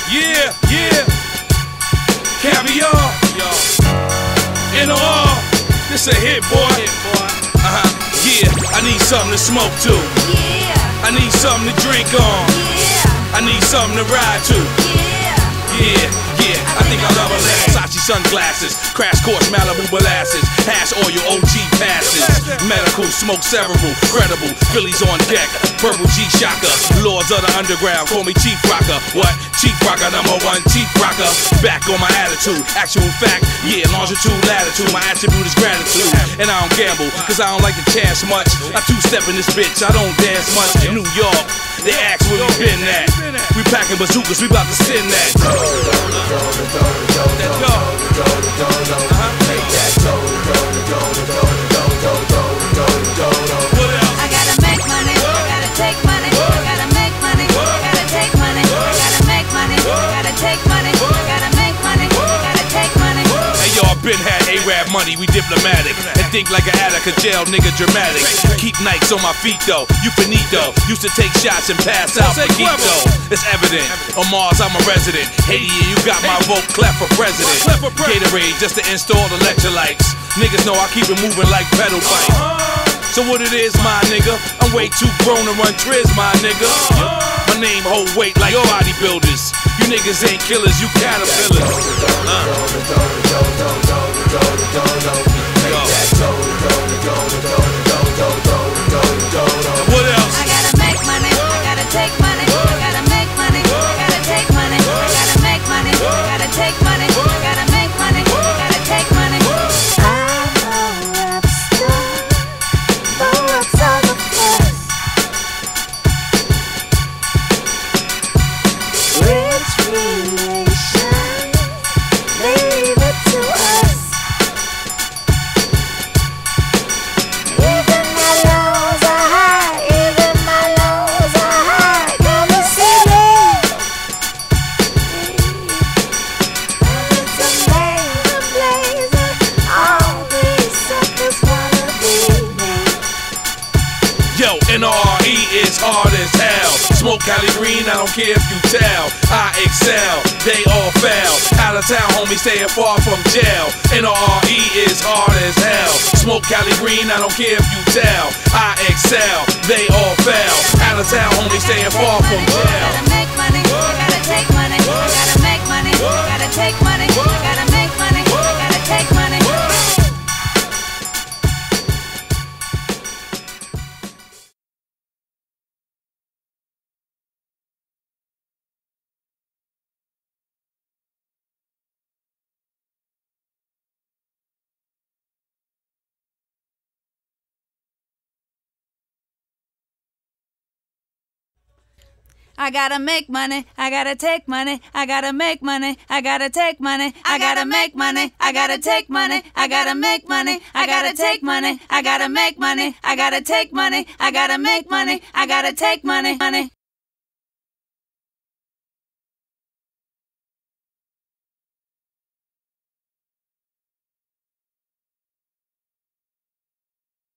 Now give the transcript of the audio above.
Yeah, yeah. Caviar. NOR. This a hit, boy. Yeah, I need something to smoke to. Yeah. I need something to drink on. Yeah. I need something to ride to. Yeah. Yeah, I think I love a Versace sunglasses, crash course Malibu molasses, hash oil OG passes, medical smoke cerebral, credible, Phillies on deck, purple G shocker, lords of the underground, call me Chief Rocker. What? Chief Rocker, #1 Chief Rocker. Back on my attitude, actual fact, yeah, longitude, latitude, my attribute is gratitude, and I don't gamble, cause I don't like to chance much. I two-step in this bitch, I don't dance much. In New York, they ask where we been at. We packing bazookas, we about to send that. I gotta make money, I gotta take money, I gotta make money, I gotta take money, I gotta make money, I gotta take money, I gotta make money, I gotta take money. Hey y'all been had A-Rap money, we diplomatic. And think like an addict, a jail nigga dramatic. Keep Nikes on my feet though, you finito. Used to take shots and pass out for geek though. It's evident, on Mars I'm a resident. Haiti, you got my vote, clap for president. Gatorade just to install the electrolytes. Niggas know I keep it moving like pedal bike. So what it is, my nigga, I'm way too grown to run triz, my nigga. My name hold weight like bodybuilders. You niggas ain't killers, you caterpillars. What else? I gotta make money, I gotta take money, I gotta make money, I gotta take money, I gotta make money, I gotta take money, I gotta make money, I gotta take money. I'm a rap star, but what's all the fuss? Rich relations, they leave it to us. Even my lows are high, even my lows are high. Gonna see me. It's amazing, all these suckers wanna be me. Yo, NRE is hard as hell. Smoke Cali Green, I don't care if you tell. I excel, they all fail. Out of town, homie, staying far from jail. NRE is hard as hell. Smoke Cali Green, I don't care if you tell. I excel, they all fail. Out of town, homie, staying far from I jail. gotta make money, I gotta take money, I gotta make money, I gotta take money, I gotta make money, I gotta take money. I gotta make money, I gotta take money, I gotta make money, I gotta take money, I gotta make money, I gotta take money, I gotta make money, I gotta take money, I gotta make money, I gotta take money, I gotta make money, I gotta take money.